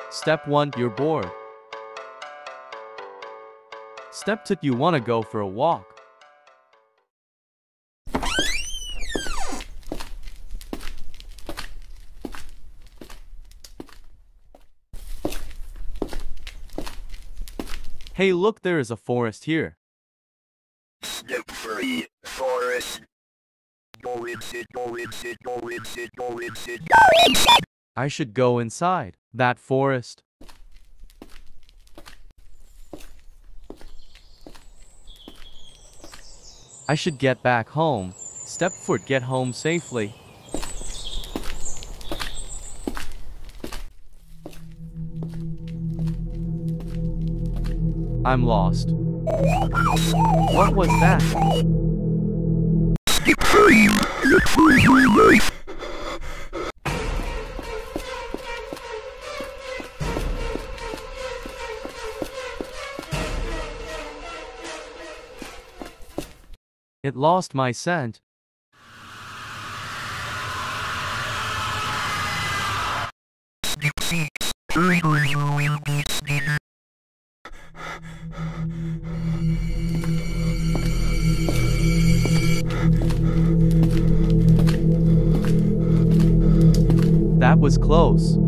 Step 1, you're bored. Step 2, you wanna go for a walk. Hey, look, there is a forest here. Step 3, forest. Go inside, go inside, go inside, go inside, go inside. I should go inside that forest. I should get back home. Step 4, get home safely. I'm lost. What was that? Step 5, look for your life. It lost my scent. Step 6, hurry or you will be sneaking. That was close.